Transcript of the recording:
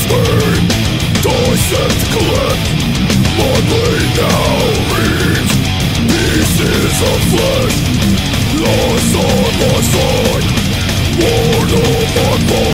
Dissect, collect, my brain now reads pieces of flesh, lost on my side, worn on my body.